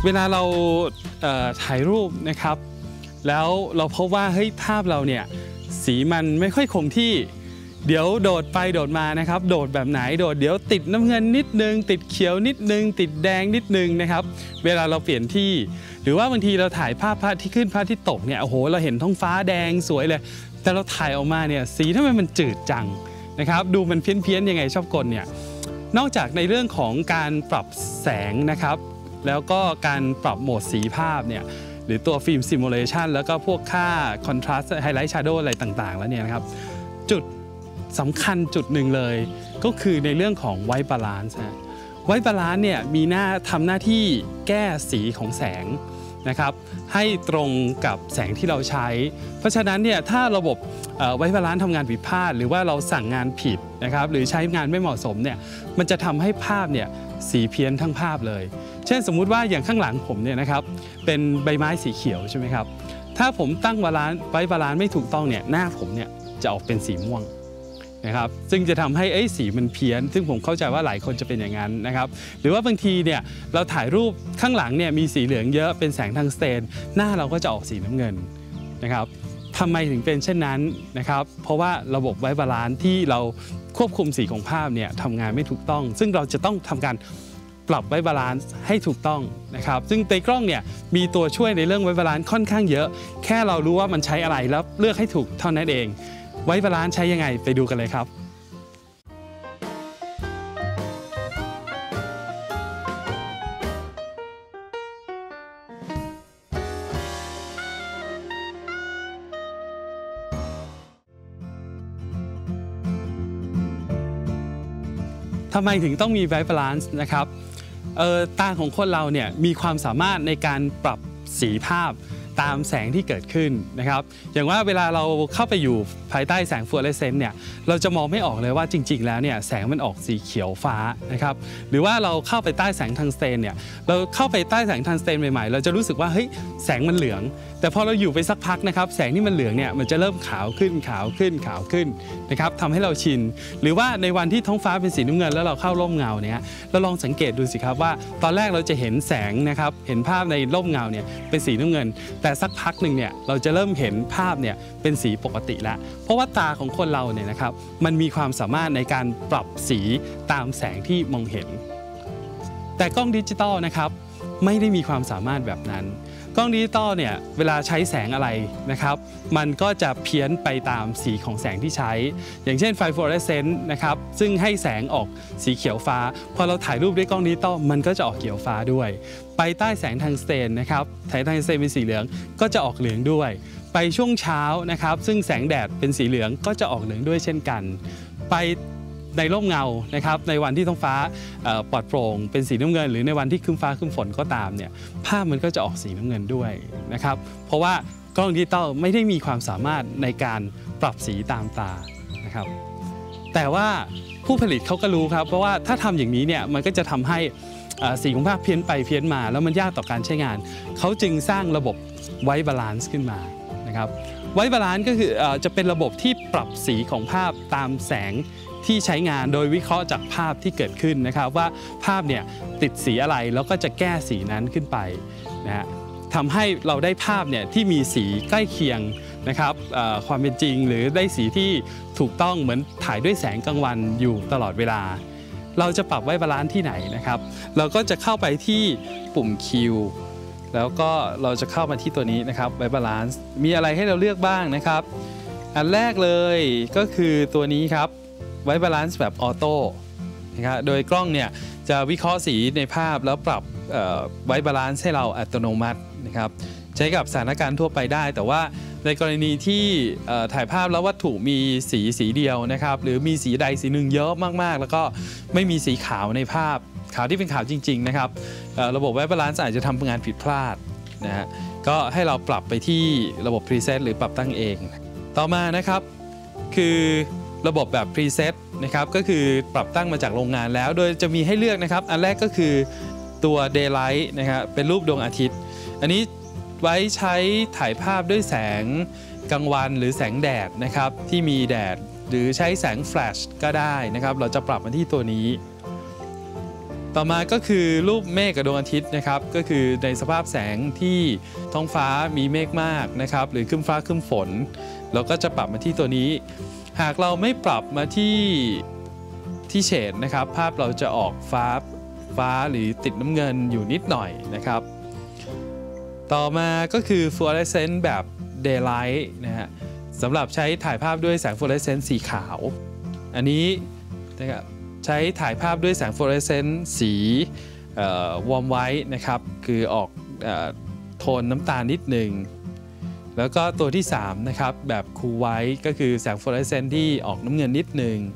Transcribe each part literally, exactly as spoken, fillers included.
เวลาเราถ่ายรูปนะครับแล้วเราพบว่าเฮ้ยภาพเราเนี่ยสีมันไม่ค่อยคงที่เดี๋ยวโดดไปโดดมานะครับโดดแบบไหนโดดเดี๋ยวติดน้ำเงินนิดนึงติดเขียวนิดนึงติดแดงนิดนึงนะครับเวลาเราเปลี่ยนที่หรือว่าบางทีเราถ่ายภาพพระอาทิตย์ขึ้นพระอาทิตย์ตกเนี่ยโอ้โหเราเห็นท้องฟ้าแดงสวยเลยแต่เราถ่ายออกมาเนี่ยสีทำไมมันจืดจังนะครับดูมันเพี้ยนๆยังไงชอบกลเนี่ยนอกจากในเรื่องของการปรับแสงนะครับแล้วก็การปรับโหมดสีภาพเนี่ยหรือตัวฟิล์มซิมูเลชันแล้วก็พวกค่าคอนทราสต์ไฮไลท์ชาร์โดอะไรต่างๆแล้วเนี่ยนะครับจุดสำคัญจุดหนึ่งเลยก็คือในเรื่องของไวท์บาลานซ์นะไวท์บาลานซ์เนี่ยมีหน้าทำหน้าที่แก้สีของแสงนะครับให้ตรงกับแสงที่เราใช้เพราะฉะนั้นเนี่ยถ้าระบบไวท์บาลานซ์ทำงานผิดพลาดหรือว่าเราสั่งงานผิดนะครับหรือใช้งานไม่เหมาะสมเนี่ยมันจะทำให้ภาพเนี่ยสีเพี้ยนทั้งภาพเลยเช่นสมมุติว่าอย่างข้างหลังผมเนี่ยนะครับเป็นใบไม้สีเขียวใช่ไหมครับถ้าผมตั้งบาลานซ์ไว้บาลานซ์ไม่ถูกต้องเนี่ยหน้าผมเนี่ยจะออกเป็นสีม่วงนะครับซึ่งจะทำให้ไอ้สีมันเพี้ยนซึ่งผมเข้าใจว่าหลายคนจะเป็นอย่างนั้นนะครับหรือว่าบางทีเนี่ยเราถ่ายรูปข้างหลังเนี่ยมีสีเหลืองเยอะเป็นแสงทางสเตนหน้าเราก็จะออกสีน้ำเงินนะครับทำไมถึงเป็นเช่นนั้นนะครับเพราะว่าระบบไว้บาลานซ์ที่เราควบคุมสีของภาพเนี่ยทำงานไม่ถูกต้องซึ่งเราจะต้องทำการปรับไว้บาลานซ์ให้ถูกต้องนะครับซึ่งในกล้องเนี่ยมีตัวช่วยในเรื่องไว้บาลานซ์ค่อนข้างเยอะแค่เรารู้ว่ามันใช้อะไรแล้วเลือกให้ถูกเท่านั้นเองไว้บาลานซ์ใช้ยังไงไปดูกันเลยครับทำไมถึงต้องมีไวท์บาลานซ์นะครับเอ่อตาของคนเราเนี่ยมีความสามารถในการปรับสีภาพตามแสงที่เกิดขึ้นนะครับอย่างว่าเวลาเราเข้าไปอยู่ภายใต้แสงฟลูออเรสเซนต์เนี่ยเราจะมองไม่ออกเลยว่าจริงๆแล้วเนี่ยแสงมันออกสีเขียวฟ้านะครับหรือว่าเราเข้าไปใต้แสงทังสเตนเนี่ยเราเข้าไปใต้แสงทังสเตนใหม่ๆเราจะรู้สึกว่าเฮ้ยแสงมันเหลืองแต่พอเราอยู่ไปสักพักนะครับแสงที่มันเหลืองเนี่ยมันจะเริ่มขาวขึ้นขาวขึ้นขาวขึ้นนะครับทำให้เราชินหรือว่าในวันที่ท้องฟ้าเป็นสีน้ำเงินแล้วเราเข้าร่มเงาเนี่ยเราลองสังเกตดูสิครับว่าตอนแรกเราจะเห็นแสงนะครับเห็นภาพในร่มเงาเนี่ยเป็นสีน้ำเงินแต่สักพักหนึ่งเนี่ยเราจะเริ่มเห็นภาพเนี่ยเป็นสีปกติแล้วเพราะว่าตาของคนเราเนี่ยนะครับมันมีความสามารถในการปรับสีตามแสงที่มองเห็นแต่กล้องดิจิตอลนะครับไม่ได้มีความสามารถแบบนั้นกล้องดิจิตอลเนี่ยเวลาใช้แสงอะไรนะครับมันก็จะเพี้ยนไปตามสีของแสงที่ใช้อย่างเช่นไฟฟลูออเรสเซนต์นะครับซึ่งให้แสงออกสีเขียวฟ้าพอเราถ่ายรูปด้วยกล้องดิจิตอลมันก็จะออกเขียวฟ้าด้วยไปใต้แสงทางสเตนนะครับแสงทางสเตนเป็นสีเหลืองก็จะออกเหลืองด้วยไปช่วงเช้านะครับซึ่งแสงแดดเป็นสีเหลืองก็จะออกเหลืองด้วยเช่นกันไปในร่มเงานะครับในวันที่ท้องฟ้าปลอดโปร่งเป็นสีน้ำเงินหรือในวันที่ครึ้มฟ้าครึ้มฝนก็ตามเนี่ยภาพมันก็จะออกสีน้ำเงินด้วยนะครับเพราะว่ากล้องดิจิตอลไม่ได้มีความสามารถในการปรับสีตามตานะครับแต่ว่าผู้ผลิตเขาก็รู้ครับเพราะว่าถ้าทำอย่างนี้เนี่ยมันก็จะทำให้สีของภาพเพี้ยนไปเพี้ยนมาแล้วมันยากต่อการใช้งานเขาจึงสร้างระบบไวท์บาลานซ์ขึ้นมานะครับไวท์บาลานซ์ก็คือจะเป็นระบบที่ปรับสีของภาพตามแสงที่ใช้งานโดยวิเคราะห์จากภาพที่เกิดขึ้นนะครับว่าภาพเนี่ยติดสีอะไรแล้วก็จะแก้สีนั้นขึ้นไปนะฮะทำให้เราได้ภาพเนี่ยที่มีสีใกล้เคียงนะครับความเป็นจริงหรือได้สีที่ถูกต้องเหมือนถ่ายด้วยแสงกลางวันอยู่ตลอดเวลาเราจะปรับไว้บาลานซ์ที่ไหนนะครับเราก็จะเข้าไปที่ปุ่ม Q แล้วก็เราจะเข้ามาที่ตัวนี้นะครับไว้บาลานซ์มีอะไรให้เราเลือกบ้างนะครับอันแรกเลยก็คือตัวนี้ครับไว้บาลานซ์แบบออโต้นะครับโดยกล้องเนี่ยจะวิเคราะห์สีในภาพแล้วปรับไว้บาลานซ์ให้เราอัตโนมัตินะครับใช้กับสถานการณ์ทั่วไปได้แต่ว่าในกรณีที่ถ่ายภาพแล้ววัตถุมีสีสีเดียวนะครับหรือมีสีใดสีหนึ่งเยอะมากๆแล้วก็ไม่มีสีขาวในภาพขาวที่เป็นขาวจริงๆนะครับระบบไว้บาลานซ์อาจจะทำงานผิดพลาดนะฮะก็ให้เราปรับไปที่ระบบ Preset หรือปรับตั้งเองต่อมานะครับคือระบบแบบ Preset นะครับก็คือปรับตั้งมาจากโรงงานแล้วโดยจะมีให้เลือกนะครับอันแรกก็คือตัว Daylight นะครับเป็นรูปดวงอาทิตย์อันนี้ไว้ใช้ถ่ายภาพด้วยแสงกลางวันหรือแสงแดดนะครับที่มีแดดหรือใช้แสงแฟลชก็ได้นะครับเราจะปรับมาที่ตัวนี้ต่อมาก็คือรูปเมฆกับดวงอาทิตย์นะครับก็คือในสภาพแสงที่ท้องฟ้ามีเมฆมากนะครับหรือครึ้มฟ้าครึ้มฝนเราก็จะปรับมาที่ตัวนี้หากเราไม่ปรับมาที่ที่เฉดนะครับภาพเราจะออกฟ้าฟ้าหรือติดน้ำเงินอยู่นิดหน่อยนะครับต่อมาก็คือ fluorescent แบบ daylight นะฮะสำหรับใช้ถ่ายภาพด้วยแสง fluorescent สีขาวอันนี้นะครับใช้ถ่ายภาพด้วยแสง fluorescent สีวอร์มไวท์นะครับคือออกโทนน้ำตาลนิดหนึ่งแล้วก็ตัวที่สามนะครับแบบคูลไวท์ก็คือแสง fluorescent ที่ออกน้ำเงินนิดหนึ่ง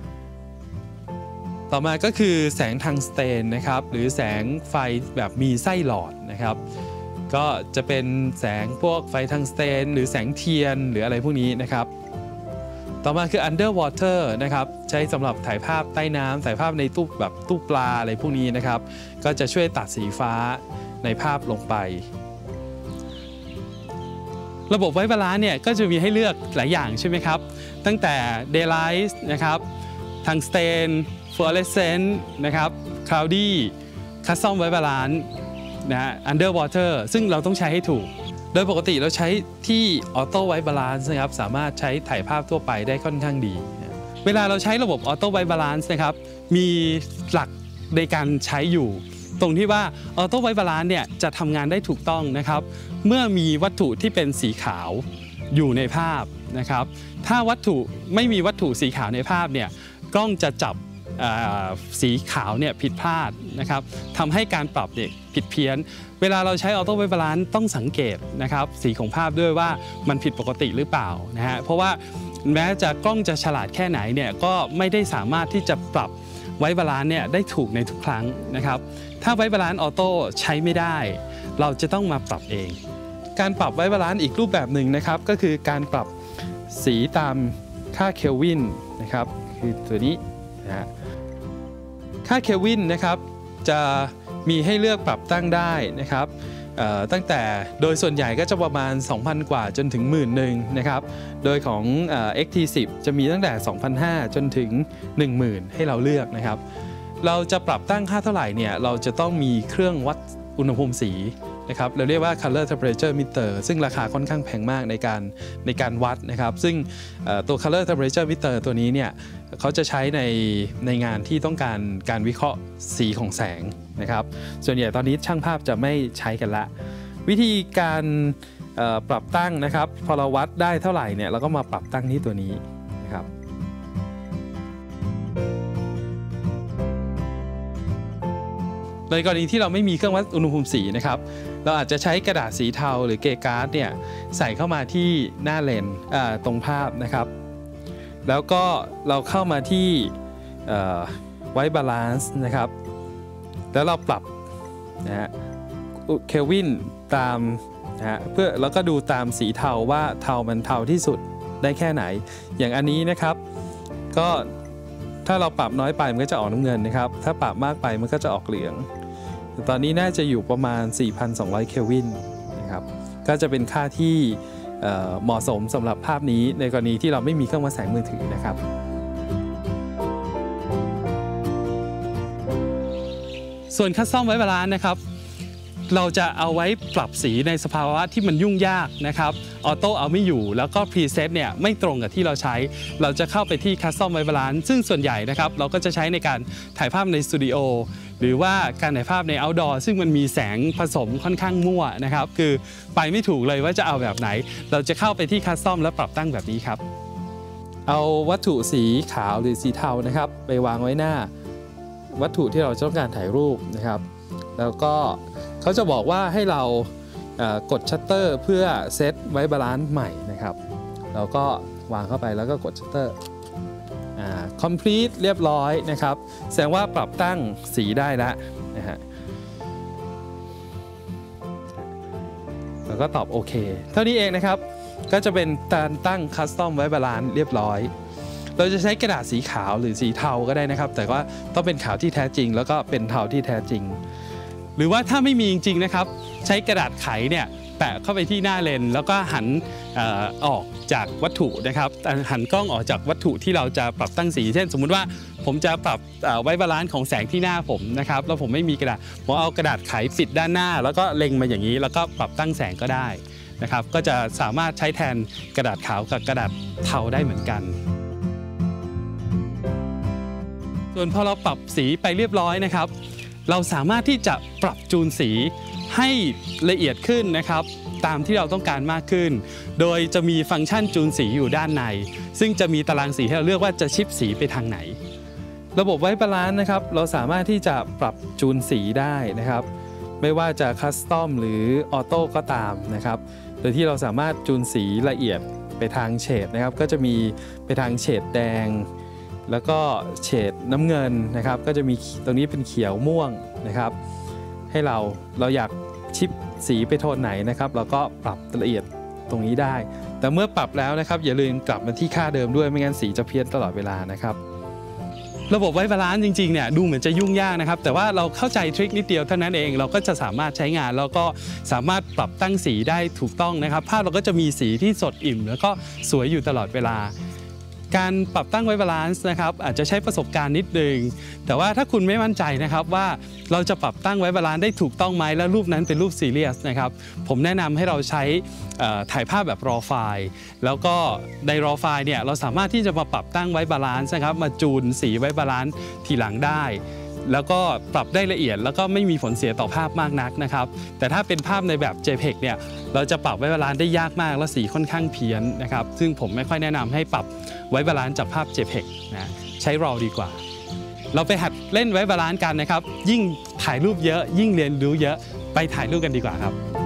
ต่อมาก็คือแสงทังสเตนนะครับหรือแสงไฟแบบมีไส้หลอดนะครับก็จะเป็นแสงพวกไฟทังสเตนหรือแสงเทียนหรืออะไรพวกนี้นะครับต่อมาคือ underwater นะครับใช้สำหรับถ่ายภาพใต้น้ำถ่ายภาพในตู้แบบตู้ปลาอะไรพวกนี้นะครับก็จะช่วยตัดสีฟ้าในภาพลงไประบบไวท์บาลานซ์เนี่ยก็จะมีให้เลือกหลายอย่างใช่ไหมครับตั้งแต่ daylight นะครับทังสเตนfluorescent นะครับ cloudy custom white balance นะฮะ underwater ซึ่งเราต้องใช้ให้ถูกโดยปกติเราใช้ที่ auto white balance นะครับสามารถใช้ถ่ายภาพทั่วไปได้ค่อนข้างดีเวลาเราใช้ระบบ auto white balance นะครับมีหลักในการใช้อยู่ตรงที่ว่า auto white balance เนี่ยจะทำงานได้ถูกต้องนะครับเมื่อมีวัตถุที่เป็นสีขาวอยู่ในภาพนะครับถ้าวัตถุไม่มีวัตถุสีขาวในภาพเนี่ยกล้องจะจับสีขาวเนี่ยผิดพลาดนะครับทำให้การปรับเนี่ยผิดเพี้ยนเวลาเราใช้ออโต้ไวท์บาลานซ์ต้องสังเกตนะครับสีของภาพด้วยว่ามันผิดปกติหรือเปล่านะฮะเพราะว่าแม้จะกล้องจะฉลาดแค่ไหนเนี่ยก็ไม่ได้สามารถที่จะปรับไวท์บาลานซ์เนี่ยได้ถูกในทุกครั้งนะครับถ้าไวท์บาลานซ์ออโต้ใช้ไม่ได้เราจะต้องมาปรับเองการปรับไวท์บาลานซ์อีกรูปแบบหนึ่งนะครับก็คือการปรับสีตามค่าเคลวินนะครับคือตัวนี้นะฮะค่าเคลวินนะครับจะมีให้เลือกปรับตั้งได้นะครับตั้งแต่โดยส่วนใหญ่ก็จะประมาณ สองพัน กว่าจนถึง หมื่น หนึ่งนะครับโดยของ เอ็กซ์ ที สิบ จะมีตั้งแต่ สองพันห้าร้อย จนถึง หนึ่งหมื่น ให้เราเลือกนะครับเราจะปรับตั้งค่าเท่าไหร่เนี่ยเราจะต้องมีเครื่องวัดอุณหภูมิสีนะครับเราเรียกว่า color temperature meter ซึ่งราคาค่อนข้างแพงมากในการในการวัดนะครับซึ่งตัว color temperature meter ตัวนี้เนี่ยเขาจะใช้ในในงานที่ต้องการการวิเคราะห์สีของแสงนะครับส่วนใหญ่ตอนนี้ช่างภาพจะไม่ใช้กันละวิธีการปรับตั้งนะครับพอเราวัดได้เท่าไหร่เนี่ยเราก็มาปรับตั้งที่ตัวนี้นะครับในกรณีที่เราไม่มีเครื่องวัดอุณหภูมิสีนะครับเราอาจจะใช้กระดาษสีเทาหรือเกการ์ดเนี่ยใส่เข้ามาที่หน้าเลนส์ตรงภาพนะครับแล้วก็เราเข้ามาที่ไวท์บาลานซ์นะครับแล้วเราปรับนะฮะเคลวินตามนะฮะเพื่อแล้วก็ดูตามสีเทาว่าเทามันเทาที่สุดได้แค่ไหนอย่างอันนี้นะครับก็ถ้าเราปรับน้อยไปมันก็จะออกน้ำเงินนะครับถ้าปรับมากไปมันก็จะออกเหลืองตอนนี้น่าจะอยู่ประมาณ สี่พันสองร้อย เคลวินนะครับก็จะเป็นค่าที่เหมาะสมสำหรับภาพนี้ในกรณีที่เราไม่มีเครื่องวัดแสงมือถือนะครับส่วนคัสตอมไวท์บาลานซ์นะครับเราจะเอาไว้ปรับสีในสภาวะที่มันยุ่งยากนะครับออโต้เอาไม่อยู่แล้วก็พรีเซตเนี่ยไม่ตรงกับที่เราใช้เราจะเข้าไปที่คัสตอมไวท์บาลานซ์ซึ่งส่วนใหญ่นะครับเราก็จะใช้ในการถ่ายภาพในสตูดิโอหรือว่าการถ่ายภาพใน outdoor ซึ่งมันมีแสงผสมค่อนข้างมั่วนะครับคือไปไม่ถูกเลยว่าจะเอาแบบไหนเราจะเข้าไปที่คัสตอมแล้วปรับตั้งแบบนี้ครับเอาวัตถุสีขาวหรือสีเทานะครับไปวางไว้หน้าวัตถุที่เราต้องการถ่ายรูปนะครับแล้วก็เขาจะบอกว่าให้เรากดชัตเตอร์เพื่อเซตไว้บาลานซ์ใหม่นะครับเราก็วางเข้าไปแล้วก็กดชัตเตอร์คอมพลีทเรียบร้อยนะครับแสดงว่าปรับตั้งสีได้แล้วนะฮะแล้วก็ตอบโอเคเท่านี้เองนะครับก็จะเป็นการตั้งคัสตอมไว้บาลานซ์เรียบร้อยเราจะใช้กระดาษสีขาวหรือสีเทาก็ได้นะครับแต่ว่าต้องเป็นขาวที่แท้จริงแล้วก็เป็นเทาที่แท้จริงหรือว่าถ้าไม่มีจริงๆนะครับใช้กระดาษไขเนี่ยแปะเข้าไปที่หน้าเลนส์แล้วก็หันออกจากวัตถุนะครับหันกล้องออกจากวัตถุที่เราจะปรับตั้งสีเช่นสมมุติว่าผมจะปรับไว้บาลานซ์ของแสงที่หน้าผมนะครับแล้วผมไม่มีกระดาษผมเอากระดาษไขปิดด้านหน้าแล้วก็เล็งมาอย่างนี้แล้วก็ปรับตั้งแสงก็ได้นะครับก็จะสามารถใช้แทนกระดาษขาวกับกระดาษเทาได้เหมือนกันส่วนพอเราปรับสีไปเรียบร้อยนะครับเราสามารถที่จะปรับจูนสีให้ละเอียดขึ้นนะครับตามที่เราต้องการมากขึ้นโดยจะมีฟังก์ชันจูนสีอยู่ด้านในซึ่งจะมีตารางสีให้เราเลือกว่าจะชิปสีไปทางไหนระบบไว้บาลานซ์นะครับเราสามารถที่จะปรับจูนสีได้นะครับไม่ว่าจะคัสตอมหรือออโต้ก็ตามนะครับโดยที่เราสามารถจูนสีละเอียดไปทางเฉดนะครับก็จะมีไปทางเฉดแดงแล้วก็เฉดน้ำเงินนะครับก็จะมีตรงนี้เป็นเขียวม่วงนะครับให้เราเราอยากชิปสีไปโทนไหนนะครับเราก็ปรับละเอียดตรงนี้ได้แต่เมื่อปรับแล้วนะครับอย่าลืมกลับมาที่ค่าเดิมด้วยไม่งั้นสีจะเพี้ยนตลอดเวลานะครับระบบไว้บาลานซ์จริงๆเนี่ยดูเหมือนจะยุ่งยากนะครับแต่ว่าเราเข้าใจทริคนิดเดียวเท่านั้นเองเราก็จะสามารถใช้งานแล้วก็สามารถปรับตั้งสีได้ถูกต้องนะครับภาพเราก็จะมีสีที่สดอิ่มแล้วก็สวยอยู่ตลอดเวลาการปรับตั้งไว้บาลานซ์นะครับอาจจะใช้ประสบการณ์นิดนึงแต่ว่าถ้าคุณไม่มั่นใจนะครับว่าเราจะปรับตั้งไว้บาลานซ์ได้ถูกต้องไหมและรูปนั้นเป็นรูปซีเรียสนะครับผมแนะนำให้เราใช้ถ่ายภาพแบบ raw file แล้วก็ใน raw file เนี่ยเราสามารถที่จะมาปรับตั้งไว้บาลานซ์นะครับมาจูนสีไว้บาลานซ์ทีหลังได้แล้วก็ปรับได้ละเอียดแล้วก็ไม่มีผลเสียต่อภาพมากนักนะครับแต่ถ้าเป็นภาพในแบบ เจ พี อี จี เนี่ยเราจะปรับไว้บาลานซ์ได้ยากมากและสีค่อนข้างเพี้ยนนะครับซึ่งผมไม่ค่อยแนะนำให้ปรับไว้บาลานซ์จากภาพ เจ พี อี จี นะใช้ raw ดีกว่าเราไปหัดเล่นไว้บาลานซ์กันนะครับยิ่งถ่ายรูปเยอะยิ่งเรียนรู้เยอะไปถ่ายรูปกันดีกว่าครับ